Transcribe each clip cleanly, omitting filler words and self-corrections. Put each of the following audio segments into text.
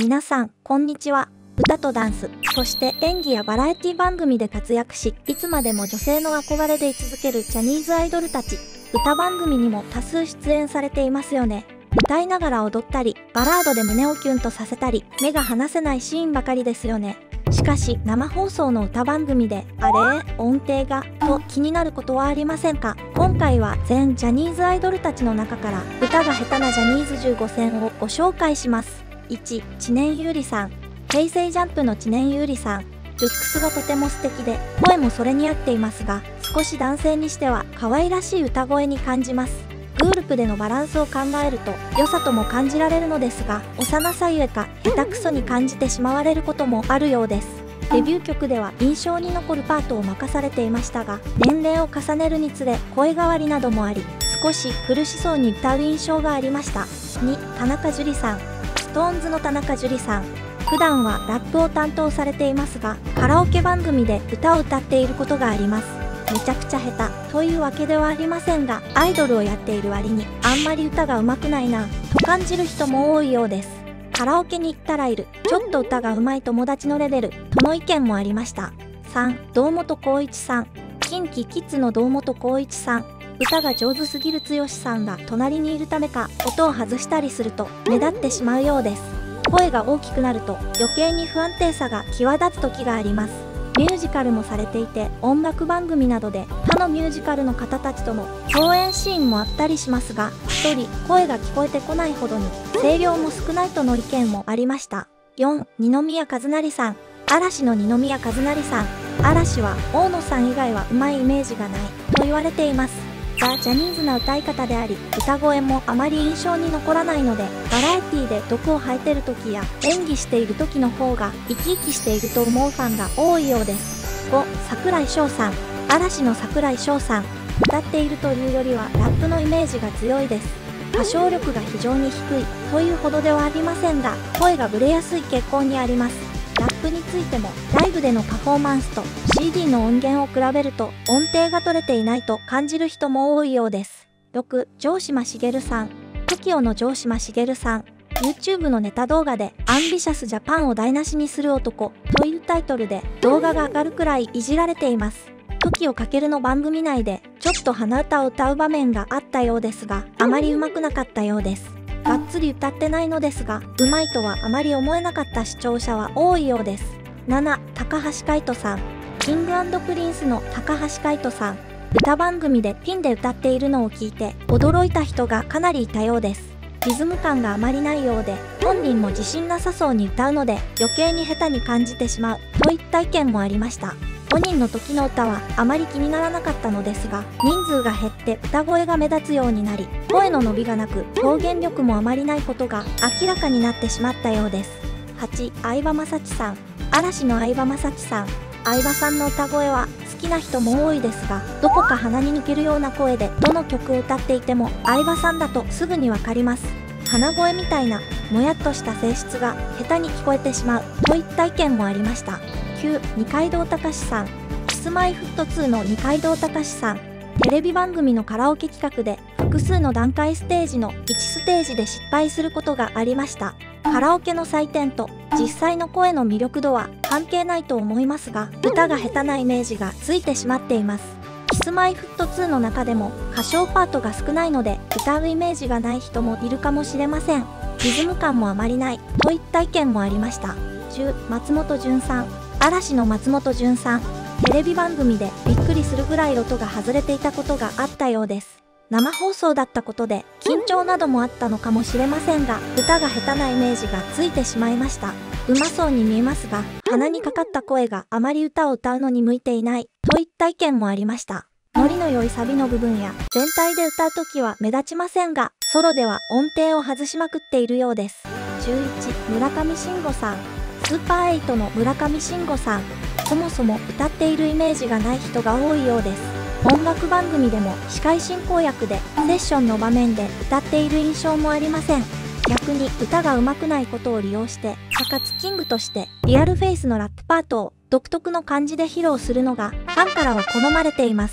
皆さん、こんにちは。歌とダンス、そして演技やバラエティ番組で活躍し、いつまでも女性の憧れで居続けるジャニーズアイドルたち。歌番組にも多数出演されていますよね。歌いながら踊ったり、バラードで胸をキュンとさせたり、目が離せないシーンばかりですよね。しかし、生放送の歌番組で、あれ音程が、と気になることはありませんか？今回は全ジャニーズアイドルたちの中から、歌が下手なジャニーズ15選をご紹介します。1、知念侑李さん。平成ジャンプの知念侑李さん。ルックスがとても素敵で、声もそれに合っていますが、少し男性にしては可愛らしい歌声に感じます。グループでのバランスを考えると良さとも感じられるのですが、幼さゆえか下手くそに感じてしまわれることもあるようです。デビュー曲では印象に残るパートを任されていましたが、年齢を重ねるにつれ声変わりなどもあり、少し苦しそうに歌う印象がありました。2、田中樹さん。SixTONESの田中樹さん。普段はラップを担当されていますが、カラオケ番組で歌を歌っていることがあります。めちゃくちゃ下手というわけではありませんが、アイドルをやっている割にあんまり歌が上手くないなと感じる人も多いようです。カラオケに行ったらいる、ちょっと歌が上手い友達のレベルとの意見もありました。3、堂本光一さん。KinKiKidsの堂本光一さん。歌が上手すぎる剛さんが隣にいるためか、音を外したりすると目立ってしまうようです。声が大きくなると余計に不安定さが際立つ時があります。ミュージカルもされていて、音楽番組などで他のミュージカルの方たちとの共演シーンもあったりしますが、一人声が聞こえてこないほどに声量も少ないとの意見もありました。4、二宮和也さん。嵐の二宮和也さん。嵐は大野さん以外は上手いイメージがないと言われています。ザ・ジャニーズな歌い方であり、歌声もあまり印象に残らないので、バラエティで毒を吐いてる時や演技している時の方が生き生きしていると思うファンが多いようです。5、櫻井翔さん。嵐の櫻井翔さん。歌っているというよりはラップのイメージが強いです。歌唱力が非常に低いというほどではありませんが、声がブレやすい傾向にあります。ラップについても、ライブでのパフォーマンスと CD の音源を比べると音程が取れていないと感じる人も多いようです。6、城島茂さん。TOKIO の城島茂さん。YouTube のネタ動画でアンビシャスジャパンを台無しにする男というタイトルで動画が上がるくらいいじられています。TOKIO× の番組内でちょっと鼻歌を歌う場面があったようですが、あまり上手くなかったようです。がっつり歌ってないのですが、上手いとはあまり思えなかった視聴者は多いようです。7、高橋海人さん。King&Prince の高橋海人さん。歌番組でピンで歌っているのを聞いて驚いた人がかなりいたようです。リズム感があまりないようで、本人も自信なさそうに歌うので余計に下手に感じてしまうといった意見もありました。5人の時の歌はあまり気にならなかったのですが、人数が減って歌声が目立つようになり、声の伸びがなく表現力もあまりないことが明らかになってしまったようです。8、相葉雅紀さん。嵐の相葉雅紀さん。相葉さんの歌声は好きな人も多いですが、どこか鼻に抜けるような声でどの曲を歌っていても相葉さんだとすぐにわかります。鼻声みたいなもやっとした性質が下手に聞こえてしまうといった意見もありました。9、二階堂隆さん。Kｉｓ−Ｍｙ−Ｆｔ2 の二階堂隆さん。テレビ番組のカラオケ企画で複数の段階ステージの1ステージで失敗することがありました。カラオケの採点と実際の声の魅力度は関係ないと思いますが、歌が下手なイメージがついてしまっています。Kｉｓ−Ｍｙ−Ｆｔ2 の中でも歌唱パートが少ないので歌うイメージがない人もいるかもしれません。リズム感もあまりないといった意見もありました。10、松本潤さん。嵐の松本潤さん。テレビ番組でびっくりするぐらい音が外れていたことがあったようです。生放送だったことで緊張などもあったのかもしれませんが、歌が下手なイメージがついてしまいました。うまそうに見えますが、鼻にかかった声があまり歌を歌うのに向いていないといった意見もありました。ノリの良いサビの部分や全体で歌うときは目立ちませんが、ソロでは音程を外しまくっているようです。11、村上信五さん。スーパーエイトの村上信五さん。そもそも歌っているイメージがない人が多いようです。音楽番組でも司会進行役でセッションの場面で歌っている印象もありません。逆に歌が上手くないことを利用して、高津キングとしてリアルフェイスのラップパートを独特の感じで披露するのがファンからは好まれています。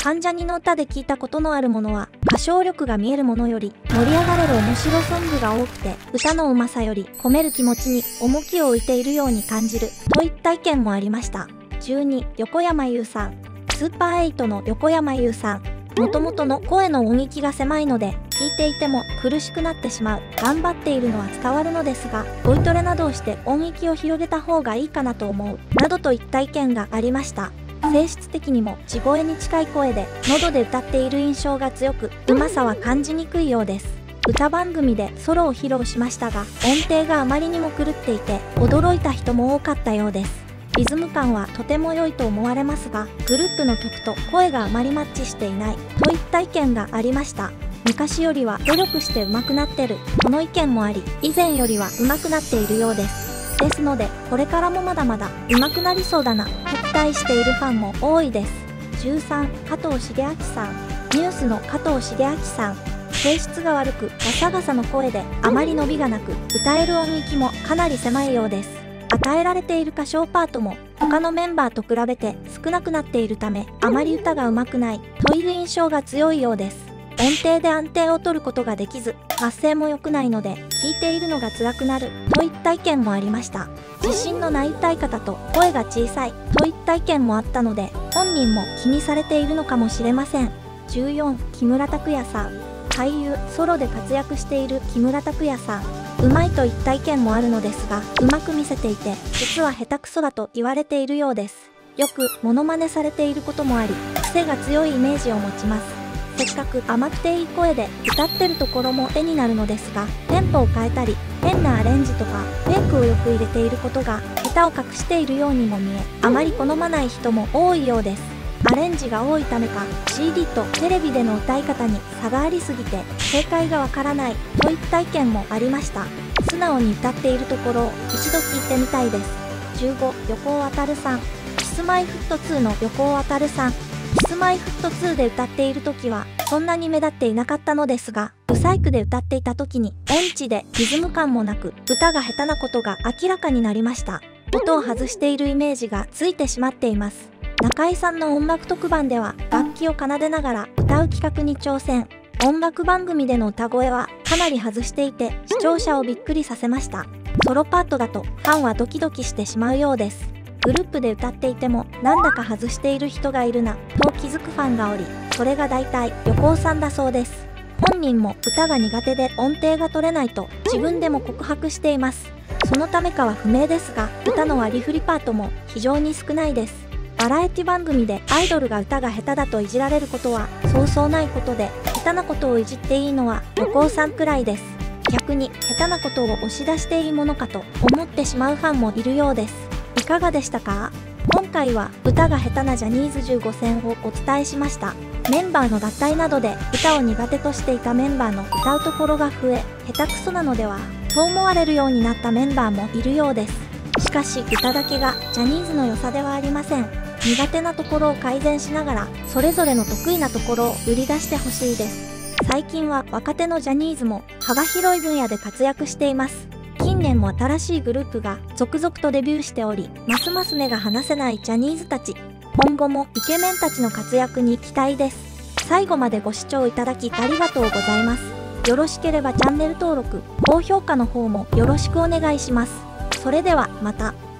関ジャニの歌で聞いたことのあるものは、歌唱力が見えるものより盛り上がれる面白ソングが多くて、歌のうまさより込める気持ちに重きを置いているように感じるといった意見もありました。12、横山裕さん。スーパーエイトの横山裕さん。もともとの声の音域が狭いので、聞いていても苦しくなってしまう。頑張っているのは伝わるのですが、ボイトレなどをして音域を広げた方がいいかなと思う。などといった意見がありました。性質的にも地声に近い声で、喉で歌っている印象が強く、うまさは感じにくいようです。歌番組でソロを披露しましたが、音程があまりにも狂っていて、驚いた人も多かったようです。リズム感はとても良いと思われますが、グループの曲と声があまりマッチしていないといった意見がありました。昔よりは努力して上手くなってるとの意見もあり、以前よりは上手くなっているようです。ですので、これからもまだまだ上手くなりそうだなと期待しているファンも多いです。13、加藤茂明さん。ニュースの加藤茂明さん。性質が悪くガサガサの声であまり伸びがなく、歌える音域もかなり狭いようです。与えられている歌唱パートも他のメンバーと比べて少なくなっているため、あまり歌が上手くないという印象が強いようです。音程で安定を取ることができず、発声も良くないので聴いているのが辛くなるといった意見もありました。自信のない歌い方と声が小さいといった意見もあったので、本人も気にされているのかもしれません。14、木村拓哉さん。俳優、ソロで活躍している木村拓哉さん。うまいといった意見もあるのですが、うまく見せていて、実は下手くそだと言われているようです。よくモノマネされていることもあり、癖が強いイメージを持ちます。せっかく甘くていい声で歌ってるところも絵になるのですが、テンポを変えたり、変なアレンジとかフェイクをよく入れていることが下手を隠しているようにも見え、あまり好まない人も多いようです。アレンジが多いためか CD とテレビでの歌い方に差がありすぎて正解がわからないといった意見もありました。素直に歌っているところを一度聞いてみたいです。15、横尾渉さん。Kｉss-My-Ｆｔ2 の横尾渉さん。Kiss-My-Ft2 で歌っている時はそんなに目立っていなかったのですが、ブサイクで歌っていた時に音痴でリズム感もなく歌が下手なことが明らかになりました。音を外しているイメージがついてしまっています。中井さんの音楽特番では楽器を奏でながら歌う企画に挑戦。音楽番組での歌声はかなり外していて視聴者をびっくりさせました。ソロパートだとファンはドキドキしてしまうようです。グループで歌っていてもなんだか外している人がいるなと気づくファンがおり、それが大体横尾さんだそうです。本人も歌が苦手で音程が取れないと自分でも告白しています。そのためかは不明ですが、歌の割り振りパートも非常に少ないです。バラエティ番組でアイドルが歌が下手だといじられることはそうそうないことで、下手なことをいじっていいのは横尾さんくらいです。逆に下手なことを押し出していいものかと思ってしまうファンもいるようです。いかがでしたか？今回は歌が下手なジャニーズ15選をお伝えしました。メンバーの脱退などで歌を苦手としていたメンバーの歌うところが増え、下手くそなのではと思われるようになったメンバーもいるようです。しかし歌だけがジャニーズの良さではありません。苦手なところを改善しながら、それぞれの得意なところを売り出してほしいです。最近は若手のジャニーズも幅広い分野で活躍しています。近年も新しいグループが続々とデビューしており、ますます目が離せないジャニーズたち。今後もイケメンたちの活躍に期待です。最後までご視聴いただきありがとうございます。よろしければチャンネル登録、高評価の方もよろしくお願いします。それではまた。